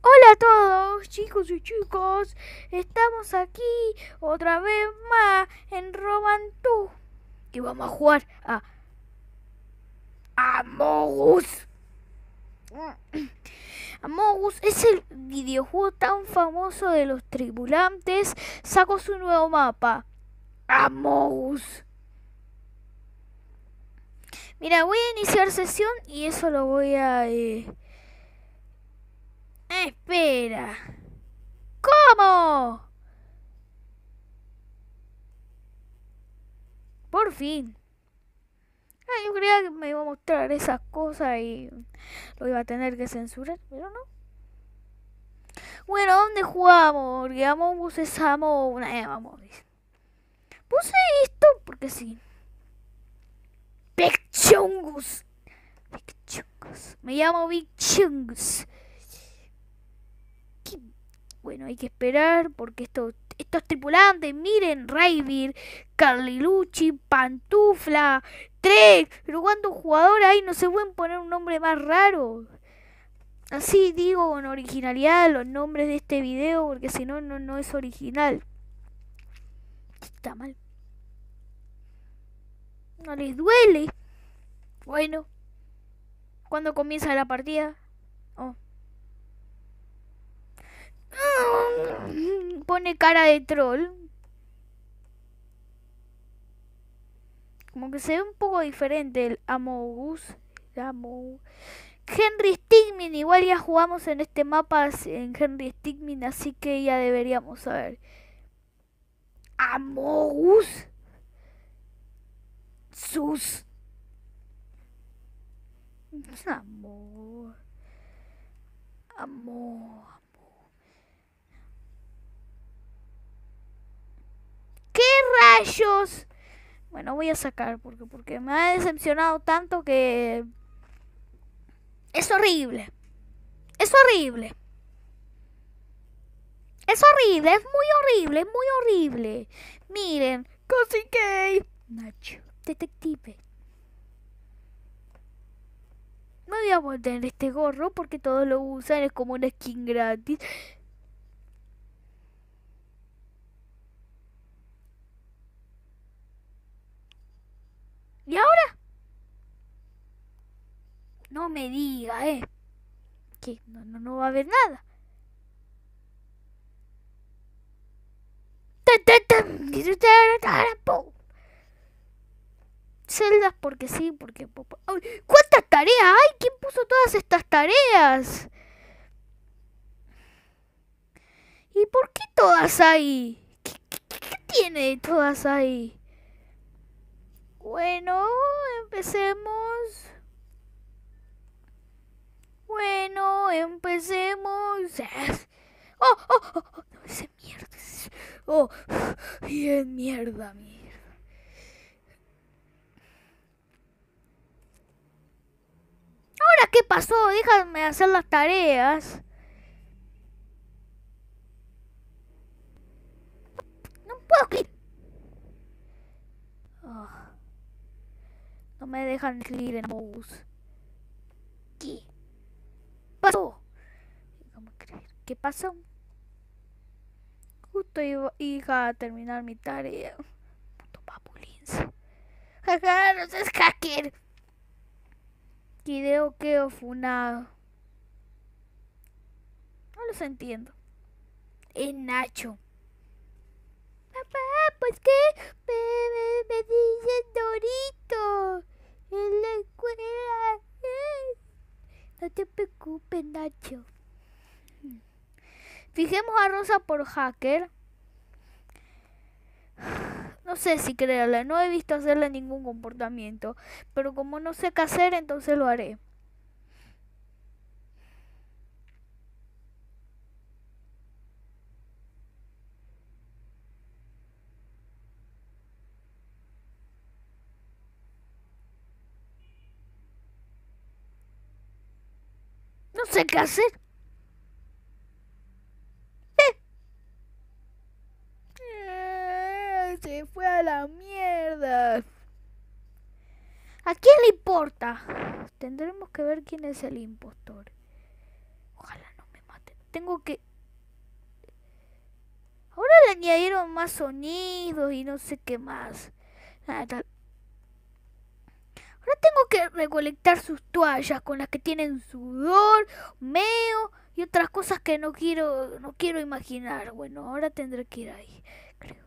Hola a todos, chicos y chicas. Estamos aquí otra vez más en Roman 2. Que vamos a jugar a Among Us. Among Us es el videojuego tan famoso de los tripulantes. Sacó su nuevo mapa. Among Us. Mira, voy a iniciar sesión y eso lo voy a... espera. ¿Cómo? Por fin. Yo creía que me iba a mostrar esas cosas y lo iba a tener que censurar, pero no. Bueno, ¿dónde jugamos? Porque Among Us es Among vamos. Puse esto porque sí. Big Chungus. Big Chungus. Me llamo Big Chungus. Bueno, hay que esperar porque estos tripulantes, miren, Raivir, Carlilucci, Pantufla, Trek, pero ¿cuántos jugadores hay? No se pueden poner un nombre más raro. Así digo con originalidad los nombres de este video porque si no, no es original. Está mal. No les duele. Bueno, ¿cuándo comienza la partida? Oh. Pone cara de troll. Como que se ve un poco diferente el Among Us. Henry Stickmin, igual ya jugamos en este mapa en Henry Stickmin, así que ya deberíamos saber. Among Us. Sus. Amor. ¿Qué rayos? Bueno, voy a sacar porque me ha decepcionado tanto que... Es horrible. Es horrible. Es horrible, es muy horrible, es muy horrible. Miren, casi gay. Nacho, detective. Me voy a poner este gorro porque todos lo usan, es como una skin gratis. ¿Y ahora? No me diga, que no va a haber nada. Celdas porque sí, porque... ¡Ay! ¿Cuántas tareas hay? ¿Quién puso todas estas tareas? ¿Y por qué todas hay? ¿Qué tiene todas ahí? Bueno, empecemos. Bueno, empecemos. Oh, no, ese mierda. Oh, bien mierda, mierda. ¿Ahora qué pasó? Déjame hacer las tareas. No puedo escribir. Oh, no me dejan escribir en mouse. ¿Qué pasó? ¿Qué pasó? Justo iba a terminar mi tarea. Puto papulins. Jaja, no seas hacker. Video quedó funado. No los entiendo. Es Nacho. Papá, pues qué me dicen Dorito en la escuela. No te preocupes, Nacho. Fijemos a Rosa por hacker. No sé si creerle, no he visto hacerle ningún comportamiento, pero como no sé qué hacer, entonces lo haré. No sé qué hacer. Se fue a la mierda. ¿A quién le importa? Tendremos que ver quién es el impostor. Ojalá no me maten. tengo que... Ahora le añadieron más sonidos y no sé qué más. Ahora tengo que recolectar sus toallas con las que tienen sudor, meo y otras cosas que no quiero imaginar. Bueno, ahora tendré que ir ahí, creo.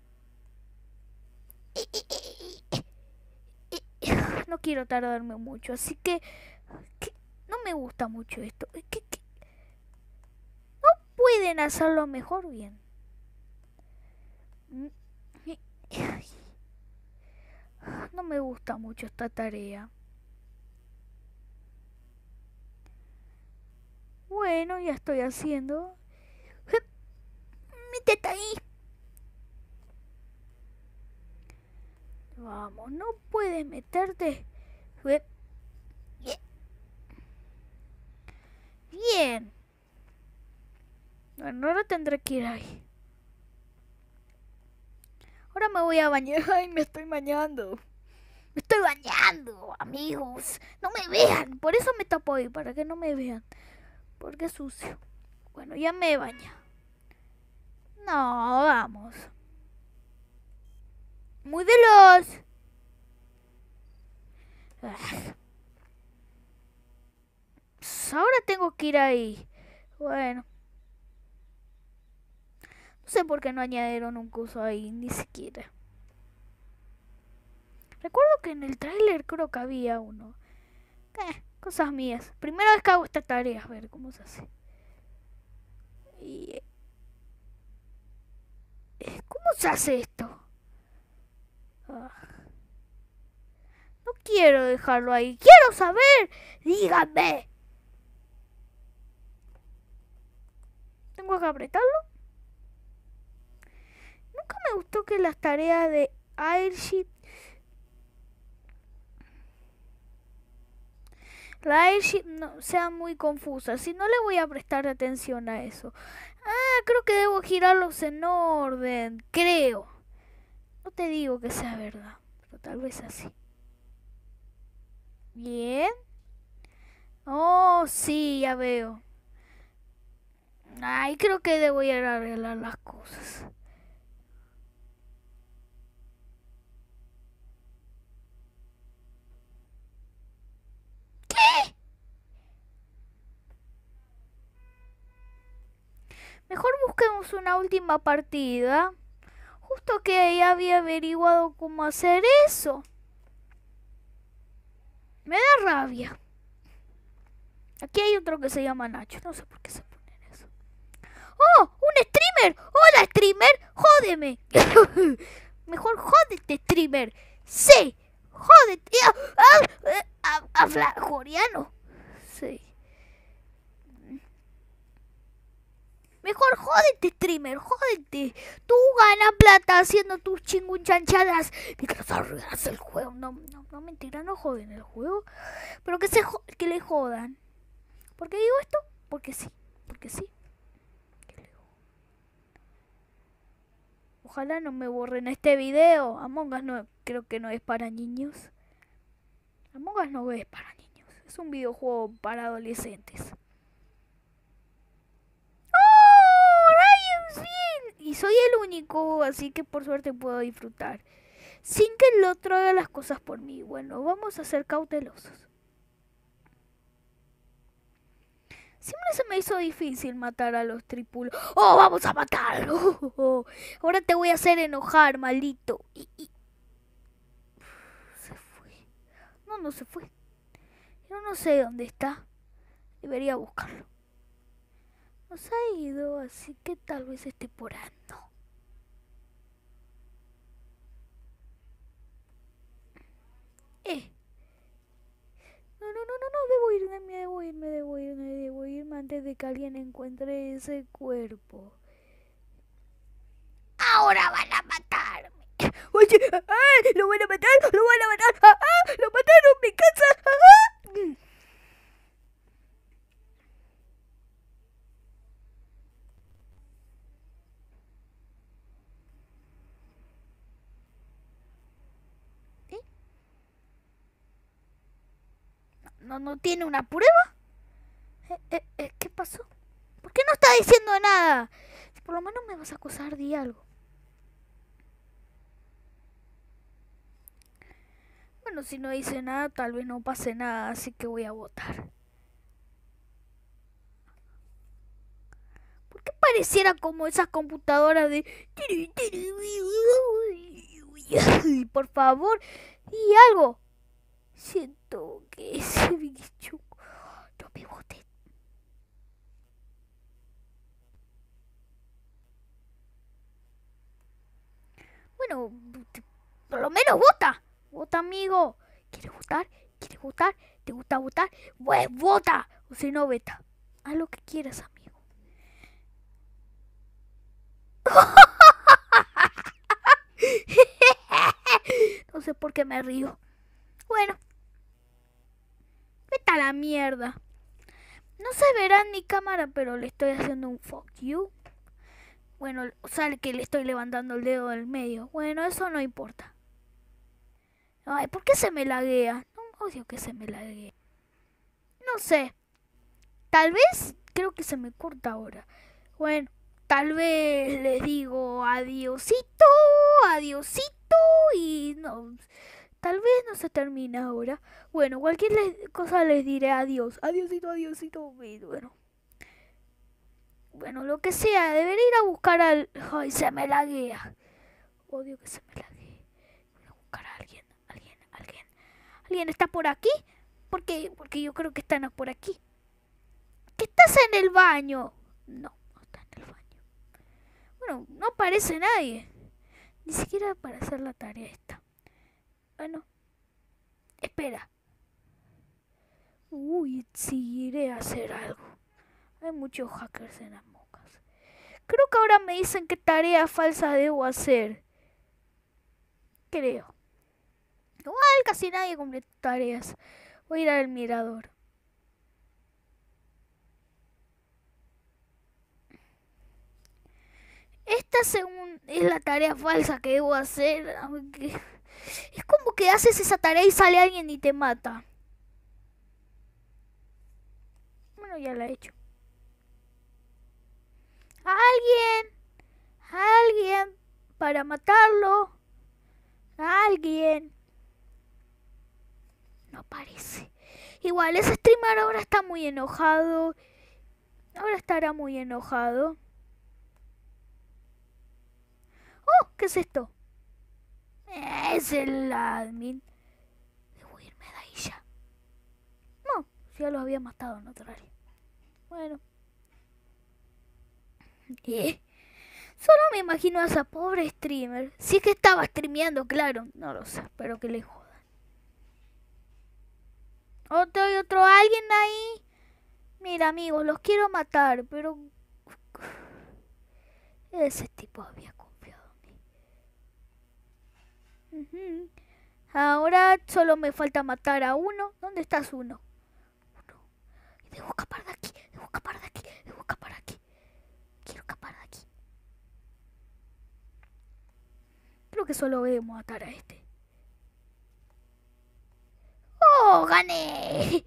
No quiero tardarme mucho, así que no me gusta mucho esto. No pueden hacerlo mejor bien. No me gusta mucho esta tarea. Bueno, ya estoy haciendo. Métete ahí. Vamos, no puedes meterte. Bien. Bueno, ahora tendré que ir ahí. Ahora me voy a bañar. Ay, me estoy bañando. Me estoy bañando, amigos. No me vean. Por eso me tapo ahí, para que no me vean. Porque es sucio. Bueno, ya me baña. No, vamos. Muy veloz. Ahora tengo que ir ahí. Bueno. No sé por qué no añadieron un coso ahí, ni siquiera. Recuerdo que en el tráiler creo que había uno. Cosas mías. Primera vez que hago esta tarea, a ver cómo se hace. ¿Cómo se hace esto? No quiero dejarlo ahí. ¡Quiero saber! ¡Díganme! ¿Tengo que apretarlo? Nunca me gustó que las tareas de Airship... La Airship no sean muy confusas. Si no le voy a prestar atención a eso. Creo que debo girarlos en orden. Creo. No te digo que sea verdad, pero tal vez así. Bien. Oh, sí, ya veo. Ay, creo que debo ir a arreglar las cosas. ¿Qué? Mejor busquemos una última partida. Justo que ya había averiguado cómo hacer eso. Me da rabia. Aquí hay otro que se llama Nacho. No sé por qué se ponen eso. ¡Oh! ¡Un streamer! ¡Hola, streamer! ¡Jódeme! Mejor jódete, streamer. Sí. Jódete. Habla coreano. Sí. Mejor jódete, streamer, jódete. Tú ganas plata haciendo tus chingunchanchadas mientras arreglas el juego. No, mentira, no joden el juego. Pero que le jodan. ¿Por qué digo esto? Porque sí. Ojalá no me borren este video. Among Us no, creo que no es para niños. Among Us no es para niños. Es un videojuego para adolescentes. Y soy el único, así que por suerte puedo disfrutar. Sin que el otro haga las cosas por mí. Bueno, vamos a ser cautelosos. Siempre se me hizo difícil matar a los tripulos. ¡Oh, vamos a matarlo! Ahora te voy a hacer enojar, maldito. Se fue. No se fue. Yo no sé dónde está. Debería buscarlo. Nos ha ido, así que tal vez esté por ahí. No, debo irme antes de que alguien encuentre ese cuerpo. Ahora van a matarme. Oye, lo van a matar, lo mataron en mi casa. ¿No tiene una prueba? ¿Qué pasó? ¿Por qué no está diciendo nada. Si por lo menos me vas a acusar, di algo. Bueno, si no dice nada, tal vez no pase nada, así que voy a votar. ¿Por qué pareciera como esas computadoras de... Por favor, di algo. Siento que ese bicho no me vote. Bueno, por lo menos vota. Vota, amigo. ¿Quieres votar? ¿Quieres votar? ¿Te gusta votar? Pues vota. O si no, veta. Haz lo que quieras, amigo. No sé por qué me río. Bueno. Vete a la mierda. No se verá en mi cámara, pero le estoy haciendo un fuck you. Bueno, sale que le estoy levantando el dedo del medio. Bueno, eso no importa. Ay, ¿por qué se me laguea? No, odio que se me laguee. No sé. Tal vez creo que se me corta ahora. Bueno, tal vez les digo adiosito, adiosito y no. Tal vez no se termina ahora. Bueno, cualquier cosa les diré adiós. Adiosito, adiosito. Bueno, lo que sea. Debería ir a buscar al... Ay, se me laguea. Odio que se me laguee. Voy a buscar a alguien. ¿Alguien está por aquí? Porque yo creo que están por aquí. ¿Que estás en el baño? No, no está en el baño. Bueno, no aparece nadie. Ni siquiera para hacer la tarea esta. Bueno, espera. Uy, sí, iré a hacer algo. Hay muchos hackers en las mocas. Creo que ahora me dicen qué tarea falsa debo hacer. Creo. Igual casi nadie completa tareas. Voy a ir al mirador. Esta según es la tarea falsa que debo hacer. Aunque es como que haces esa tarea y sale alguien y te mata. Bueno, ya la he hecho. Alguien para matarlo. Alguien. No parece. Igual ese streamer ahora está muy enojado. Ahora estará muy enojado. Oh, ¿qué es esto? Es el admin. Debo irme de ahí ya. No, ya lo había matado en otra área. Bueno. Solo me imagino a esa pobre streamer. Si es que estaba streameando, claro. No lo sé, pero que le jodan. Otro alguien ahí. Mira, amigos, los quiero matar, pero... Ese tipo había confiado en mí. Ahora solo me falta matar a uno. ¿Dónde estás uno? Debo escapar de aquí. Quiero escapar de aquí. Creo que solo debemos matar a este. ¡Oh, gané!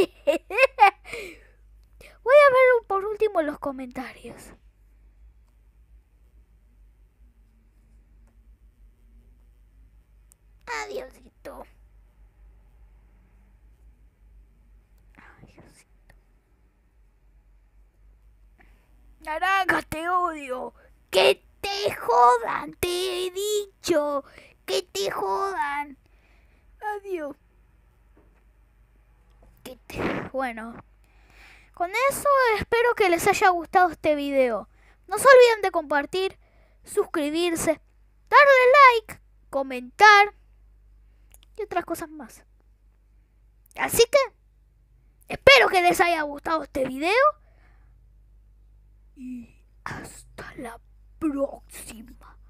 Voy a ver por último los comentarios. Adiósito. Naranja, te odio. Que te jodan, te he dicho. Que te jodan. Adiós. Bueno, con eso espero que les haya gustado este video. No se olviden de compartir, suscribirse, darle like, comentar y otras cosas más. Así que espero que les haya gustado este video y hasta la próxima.